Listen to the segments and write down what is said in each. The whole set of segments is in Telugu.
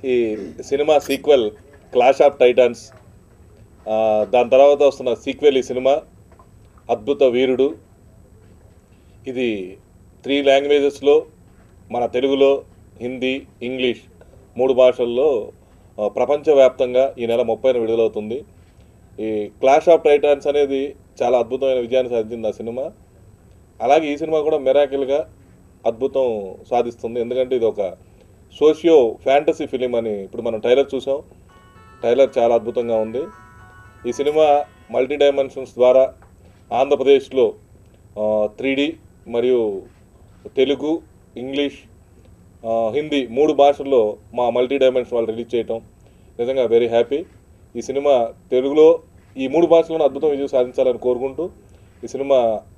ఈ సినిమా సీక్వెల్ క్లాష్ ఆఫ్ టైటాన్స్, దాని తర్వాత వస్తున్న సీక్వెల్ ఈ సినిమా అద్భుత వీరుడు. ఇది 3 లాంగ్వేజెస్లో, మన తెలుగులో, హిందీ, ఇంగ్లీష్ 3 భాషల్లో ప్రపంచవ్యాప్తంగా ఈ నెల 30న విడుదలవుతుంది. ఈ క్లాష్ ఆఫ్ టైటాన్స్ అనేది చాలా అద్భుతమైన విజయాన్ని సాధించింది ఆ సినిమా. అలాగే ఈ సినిమా కూడా మిరాకిల్గా అద్భుతం సాధిస్తుంది. ఎందుకంటే ఇది ఒక సోషియో ఫ్యాంటసీ ఫిలిం అని ఇప్పుడు మనం ట్రైలర్ చూసాం. ట్రైలర్ చాలా అద్భుతంగా ఉంది. ఈ సినిమా మల్టీ డైమెన్షన్స్ ద్వారా ఆంధ్రప్రదేశ్లో 3D మరియు తెలుగు, ఇంగ్లీష్, హిందీ 3 భాషల్లో మా మల్టీ డైమెన్షన్ వాళ్ళు రిలీజ్ చేయటం నిజంగా వెరీ హ్యాపీ. ఈ సినిమా తెలుగులో ఈ 3 భాషల్లోనూ అద్భుతం విజయం సాధించాలని కోరుకుంటూ ఈ సినిమా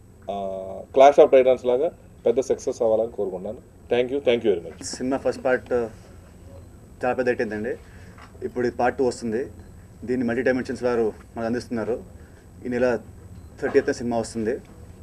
క్లాష్ ఆఫ్ టైటాన్స్ లాగా పెద్ద సక్సెస్ అవ్వాలని కోరుకుంటున్నాను. Thank you very much. సినిమా ఫస్ట్ పార్ట్ చాలా పెద్ద అయిపోయిందండి. ఇప్పుడు పార్ట్ 2 వస్తుంది. దీన్ని మల్టీ డైమెన్షన్స్ వారు మనకు అందిస్తున్నారు. ఈ నెల 30th సినిమా వస్తుంది.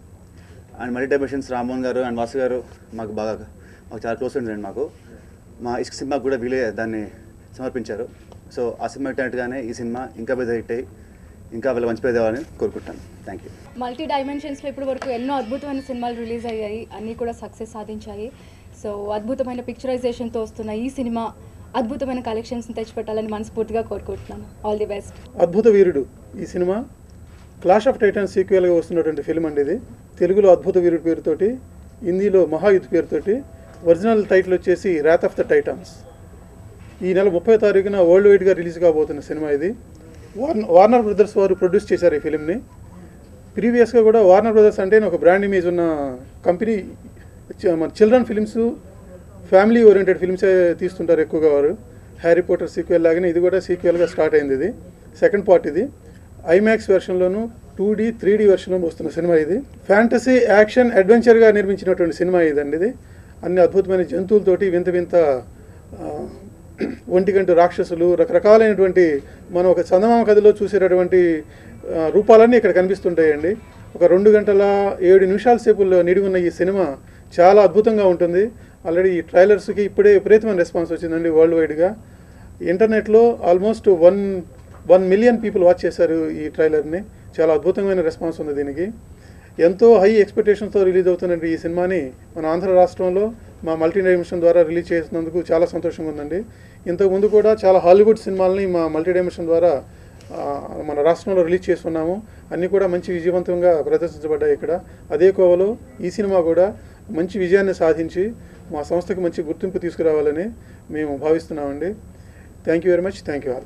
అండ్ మల్టీ డైమెన్షన్స్ రామ్మోహన్ గారు అండ్ వాసు గారు మాకు చాలా క్లోజ్ ఫ్రెండ్స్ అండి. మా ఇష్క సినిమాకు కూడా వీళ్ళే దాన్ని సమర్పించారు. సో ఆ సినిమా హిట్ ఈ సినిమా ఇంకా పెద్ద హిట్ అయ్యి ఇంకా వీళ్ళ మంచి పేరు తేవాలని కోరుకుంటాను. Thank you. మల్టీ డైమెన్షన్స్లో ఇప్పటి వరకు ఎన్నో అద్భుతమైన సినిమాలు రిలీజ్ అయ్యాయి, అన్నీ కూడా సక్సెస్ సాధించాయి. సో అద్భుతమైన పిక్చరైజేషన్తో వస్తున్న ఈ సినిమా అద్భుతమైన కలెక్షన్స్ని తెచ్చిపెట్టాలని మనస్ఫూర్తిగా కోరుకుంటున్నాను. All the best. అద్భుత వీరుడు ఈ సినిమా క్లాష్ ఆఫ్ టైటాన్స్ సీక్వెల్గా వస్తున్నటువంటి ఫిల్మ్ అండి. ఇది తెలుగులో అద్భుత వీరుడు పేరుతోటి, హిందీలో మహాయుద్ధ్ పేరుతోటి, ఒరిజినల్ టైటిల్ వచ్చేసి రాత్ ఆఫ్ ద టైటాన్స్. ఈ నెల 30వ తారీఖున వరల్డ్ వైడ్గా రిలీజ్ కాబోతున్న సినిమా ఇది. వార్నర్ బ్రదర్స్ వారు ప్రొడ్యూస్ చేశారు ఈ ఫిలింని. ప్రీవియస్గా కూడా వార్నర్ బ్రదర్స్ అంటే ఒక బ్రాండ్ ఇమేజ్ ఉన్న కంపెనీ. మన చిల్డ్రన్ ఫిలిమ్స్, ఫ్యామిలీ ఓరియంటెడ్ ఫిల్మ్సే తీస్తుంటారు ఎక్కువగా వారు. హ్యారీ పోటర్ సీక్వెల్ లాగానే ఇది కూడా సీక్వెల్గా స్టార్ట్ అయింది. ఇది సెకండ్ పార్ట్. ఇది ఐమాక్స్ వెర్షన్లోను 2D 3D వెర్షన్లో వస్తున్న సినిమా ఇది. ఫ్యాంటసీ, యాక్షన్, అడ్వెంచర్గా నిర్మించినటువంటి సినిమా ఇదండి. ఇది అన్ని అద్భుతమైన జంతువులతోటి, వింత వింత ఒంటిగంటు రాక్షసులు, రకరకాలైనటువంటి మనం ఒక చందమామ కథలో చూసేటటువంటి రూపాలన్నీ ఇక్కడ కనిపిస్తుంటాయండి. ఒక 2 గంటల 7 నిమిషాల సేపు నిడిగి ఉన్న ఈ సినిమా చాలా అద్భుతంగా ఉంటుంది. ఆల్రెడీ ఈ ట్రైలర్స్కి ఇప్పుడే విపరీతమైన రెస్పాన్స్ వచ్చిందండి వరల్డ్ వైడ్గా. ఇంటర్నెట్లో ఆల్మోస్ట్ 1 మిలియన్ పీపుల్ వాచ్ చేశారు ఈ ట్రైలర్ని. చాలా అద్భుతమైన రెస్పాన్స్ ఉంది దీనికి. ఎంతో హై ఎక్స్పెక్టేషన్స్తో రిలీజ్ అవుతున్నటువంటి ఈ సినిమాని మన ఆంధ్ర రాష్ట్రంలో మా మల్టీ డైమెన్షన్ ద్వారా రిలీజ్ చేసినందుకు చాలా సంతోషంగా ఉందండి. ఇంతకుముందు కూడా చాలా హాలీవుడ్ సినిమాలని మా మల్టీ డైమెన్షన్ ద్వారా మన రాష్ట్రంలో రిలీజ్ చేస్తున్నాము. అన్నీ కూడా మంచి విజయవంతంగా ప్రదర్శించబడ్డాయి ఇక్కడ. అదే కోవలో ఈ సినిమా కూడా మంచి విజయాన్ని సాధించి మా సంస్థకి మంచి గుర్తింపు తీసుకురావాలని మేము భావిస్తున్నామండి. Thank you very much. Thank you all.